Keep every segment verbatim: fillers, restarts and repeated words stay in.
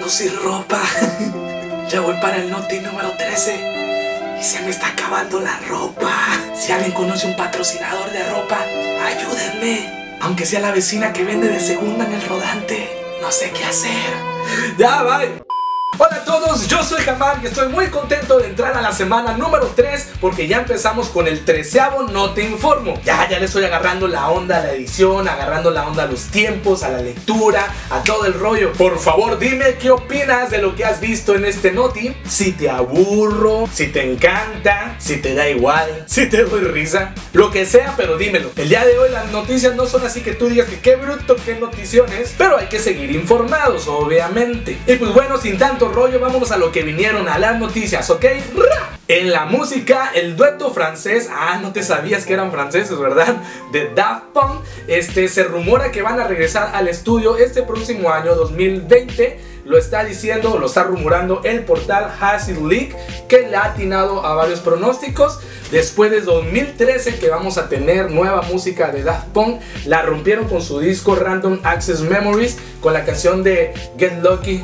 lucir ropa. Ya voy para el noti número trece y se me está acabando la ropa. Si alguien conoce un patrocinador de ropa, ayúdenme. Aunque sea la vecina que vende de segunda en el rodante, no sé qué hacer. Ya, bye. Hola a todos, yo soy Jamar y estoy muy contento de entrar a la semana número tres porque ya empezamos con el treceavo No Te Informo. Ya, ya le estoy agarrando la onda a la edición, agarrando la onda a los tiempos, a la lectura, a todo el rollo. Por favor, dime qué opinas de lo que has visto en este Noti. Si te aburro, si te encanta, si te da igual, si te doy risa, lo que sea, pero dímelo. El día de hoy las noticias no son así que tú digas que qué bruto, qué noticiones, pero hay que seguir informados, obviamente. Y pues bueno, sin tanto rollo, vámonos a lo que vinieron a las noticias, ¿ok? En la música, el dueto francés, ah, no te sabías que eran franceses, ¿verdad? De Daft Punk, este, se rumora que van a regresar al estudio este próximo año dos mil veinte. Lo está diciendo, lo está rumorando el portal Hazil Leak, que le ha atinado a varios pronósticos. Después de dos mil trece que vamos a tener nueva música de Daft Punk, la rompieron con su disco Random Access Memories, con la canción de Get Lucky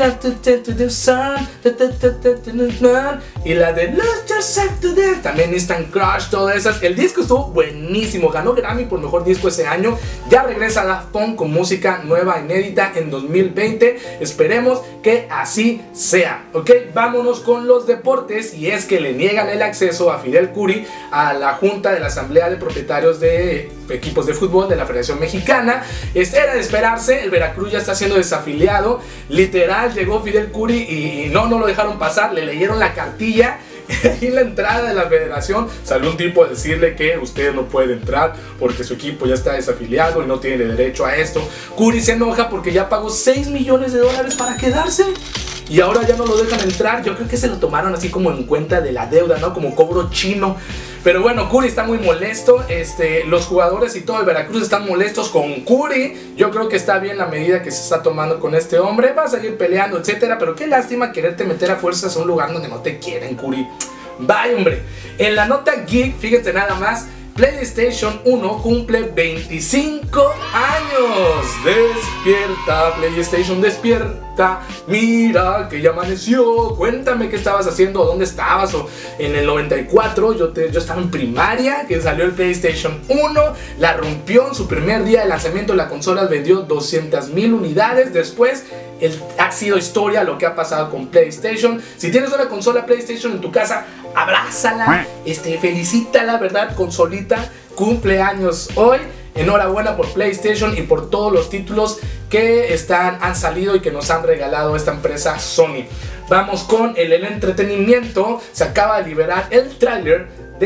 y la de Lose Yourself Today, también Instant Crush, todas esas. El disco estuvo buenísimo, ganó Grammy por mejor disco ese año. Ya regresa Daft Punk con música nueva, inédita en dos mil veinte. Esperemos que así sea, ok. Vámonos con los deportes, y es que le niegan el acceso a Fidel Curi a la junta de la asamblea de propietarios de equipos de fútbol de la Federación Mexicana. Este era de esperarse, el Veracruz ya está siendo desafiliado. Literal llegó Fidel Curi y no, no lo dejaron pasar, le leyeron la cartilla. Y en la entrada de la federación salió un tipo a decirle que usted no puede entrar porque su equipo ya está desafiliado y no tiene derecho a esto. Curi se enoja porque ya pagó seis millones de dólares para quedarse y ahora ya no lo dejan entrar. Yo creo que se lo tomaron así como en cuenta de la deuda, ¿no? Como cobro chino. Pero bueno, Curi está muy molesto, este, los jugadores y todo el Veracruz están molestos con Curi. Yo creo que está bien la medida que se está tomando con este hombre. Va a seguir peleando, etcétera. Pero qué lástima quererte meter a fuerzas a un lugar donde no te quieren, Curi. Bye, hombre. En la nota geek, fíjense nada más, PlayStation uno cumple veinticinco años. Despierta, PlayStation, despierta. Mira que ya amaneció. Cuéntame qué estabas haciendo, dónde estabas. O en el noventa y cuatro yo, te, yo estaba en primaria, que salió el PlayStation uno. La rompió en su primer día de lanzamiento. La consola vendió doscientas mil unidades. Después el, ha sido historia lo que ha pasado con PlayStation. Si tienes una consola PlayStation en tu casa, abrázala, este, felicítala, ¿verdad? Consolita, cumpleaños hoy. Enhorabuena por PlayStation y por todos los títulos que están, han salido y que nos han regalado esta empresa Sony. Vamos con el, el entretenimiento. Se acaba de liberar el tráiler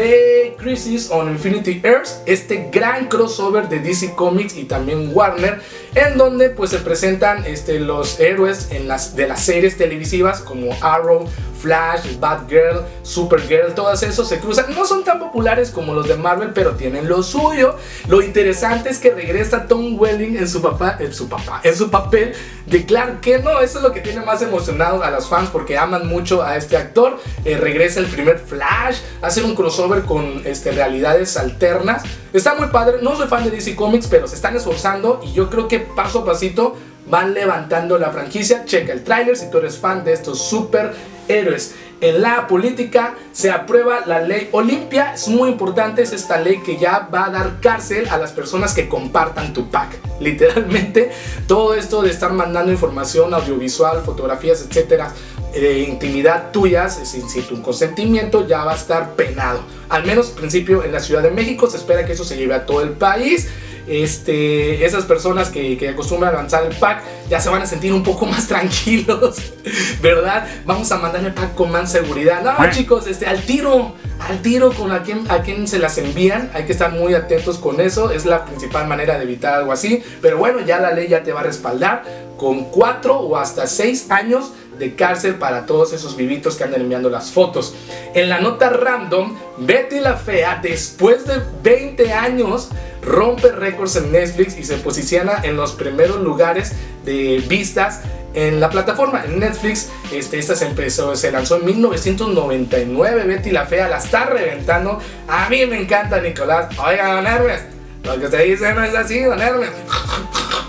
de Crisis on Infinite Earths, este gran crossover de D C Comics y también Warner, en donde pues se presentan este, los héroes en las, de las series televisivas como Arrow, Flash, Batgirl, Supergirl. Todos esos se cruzan. No son tan populares como los de Marvel, pero tienen lo suyo. Lo interesante es que regresa Tom Welling en su papá, en su papá, en su papel de Clark Kent. No, eso es lo que tiene más emocionados a los fans porque aman mucho a este actor. Eh, regresa el primer Flash, hacen un crossover con este, realidades alternas. Está muy padre. No soy fan de D C Comics, pero se están esforzando y yo creo que paso a pasito van levantando la franquicia. Checa el tráiler si tú eres fan de estos superhéroes. En la política se aprueba la ley Olimpia. Es muy importante, es esta ley que ya va a dar cárcel a las personas que compartan tu pack. Literalmente todo esto de estar mandando información audiovisual, fotografías, etcétera, de intimidad tuyas sin, sin tu consentimiento ya va a estar penado. Al menos al principio en la Ciudad de México. Se espera que eso se lleve a todo el país. Este, esas personas que, que acostumbran a lanzar el pack ya se van a sentir un poco más tranquilos, ¿verdad? Vamos a mandar el pack con más seguridad. No, chicos, este, al tiro, al tiro con a quien, a quien se las envían. Hay que estar muy atentos con eso. Es la principal manera de evitar algo así. Pero bueno, ya la ley ya te va a respaldar con cuatro o hasta seis años de cárcel para todos esos vivitos que andan enviando las fotos. En la nota random, Betty la Fea, después de veinte años, rompe récords en Netflix y se posiciona en los primeros lugares de vistas en la plataforma. En Netflix, este, esta se empezó, se lanzó en mil novecientos noventa y nueve. Betty la Fea la está reventando. A mí me encanta Nicolás. Oiga, don Hermes, lo que usted dice no es así, don Hermes.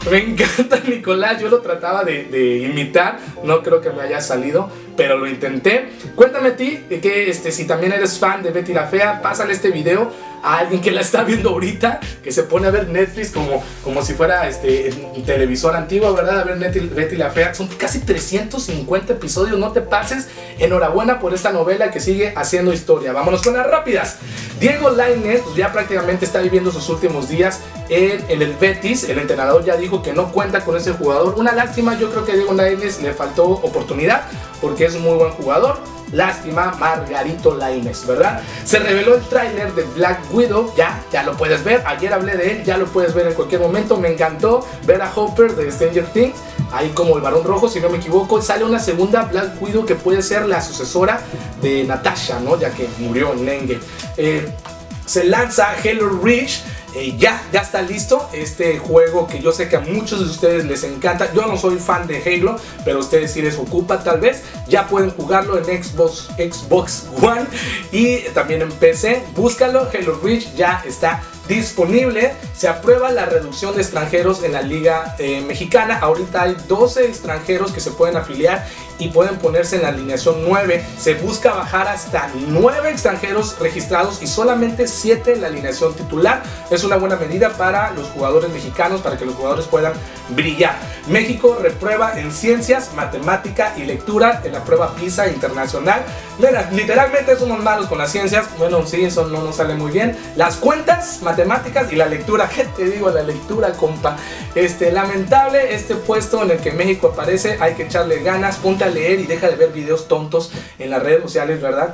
Me encanta Nicolás, yo lo trataba de, de imitar, no creo que me haya salido, pero lo intenté. Cuéntame a ti, que este, si también eres fan de Betty la Fea, pásale este video a alguien que la está viendo ahorita, que se pone a ver Netflix como, como si fuera este, un televisor antiguo, ¿verdad? A ver Betty, Betty la Fea, son casi trescientos cincuenta episodios, no te pases. Enhorabuena por esta novela que sigue haciendo historia. Vámonos con las rápidas. Diego Lainez pues ya prácticamente está viviendo sus últimos días en, en el Betis. El entrenador ya dijo que no cuenta con ese jugador. Una lástima, yo creo que a Diego Lainez le faltó oportunidad porque es un muy buen jugador. Lástima, Margarito Lainez, ¿verdad? Se reveló el tráiler de Black Widow, ya, ya lo puedes ver. Ayer hablé de él, ya lo puedes ver en cualquier momento. Me encantó ver a Hopper de Stranger Things, ahí como el Barón Rojo, si no me equivoco. Sale una segunda Black Widow que puede ser la sucesora de Natasha, ¿no? Ya que murió en Endgame. Eh, se lanza Halo Reach. Eh, ya, ya está listo este juego que yo sé que a muchos de ustedes les encanta. Yo no soy fan de Halo, pero a ustedes sí les ocupa tal vez. Ya pueden jugarlo en Xbox, Xbox One y también en P C. Búscalo, Halo Reach ya está disponible. Se aprueba la reducción de extranjeros en la liga eh, mexicana. Ahorita hay doce extranjeros que se pueden afiliar y pueden ponerse en la alineación nueve. Se busca bajar hasta nueve extranjeros registrados y solamente siete en la alineación titular. Es una buena medida para los jugadores mexicanos, para que los jugadores puedan brillar. México reprueba en ciencias, matemática y lectura en la prueba PISA internacional. Mira, literalmente somos malos con las ciencias. Bueno, sí, eso no nos sale muy bien. Las cuentas, matemáticas y la lectura. ¿Qué te digo? La lectura, compa. Este, lamentable este puesto en el que México aparece. Hay que echarle ganas, ponte a leer y deja de ver videos tontos en las redes sociales, ¿verdad?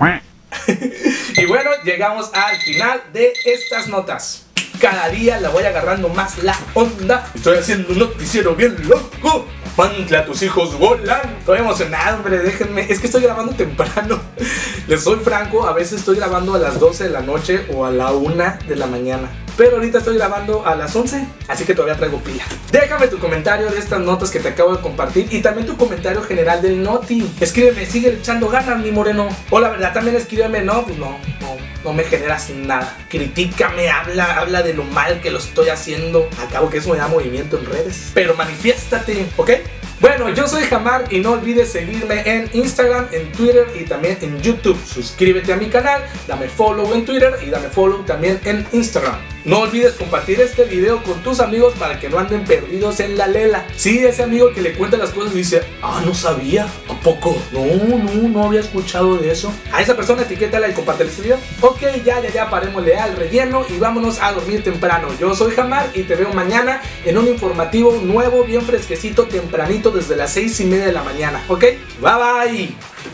Y bueno, llegamos al final de estas notas. Cada día la voy agarrando más la onda. Estoy haciendo un noticiero bien loco. Pantla, tus hijos volan. Estoy emocionado, hombre, déjenme. Es que estoy grabando temprano. Les soy franco, a veces estoy grabando a las doce de la noche o a la una de la mañana. Pero ahorita estoy grabando a las once, así que todavía traigo pila. Déjame tu comentario de estas notas que te acabo de compartir y también tu comentario general del Noti. Escríbeme, sigue echando ganas, mi moreno. O la verdad, también escríbeme, no, pues no, no, no me generas nada. Critícame, habla, habla de lo mal que lo estoy haciendo. Acabo que eso me da movimiento en redes. Pero manifiéstate, ¿ok? Bueno, yo soy Jamar y no olvides seguirme en Instagram, en Twitter y también en YouTube. Suscríbete a mi canal, dame follow en Twitter y dame follow también en Instagram. No olvides compartir este video con tus amigos para que no anden perdidos en la lela. Sí, ese amigo que le cuenta las cosas y dice, ah, no sabía, ¿a poco? No, no, no había escuchado de eso. A esa persona etiquétala y compártele este video. Ok, ya, ya, ya, parémosle al relleno y vámonos a dormir temprano. Yo soy Jamar y te veo mañana en un informativo nuevo, bien fresquecito, tempranito, desde las seis y media de la mañana. Ok, bye bye.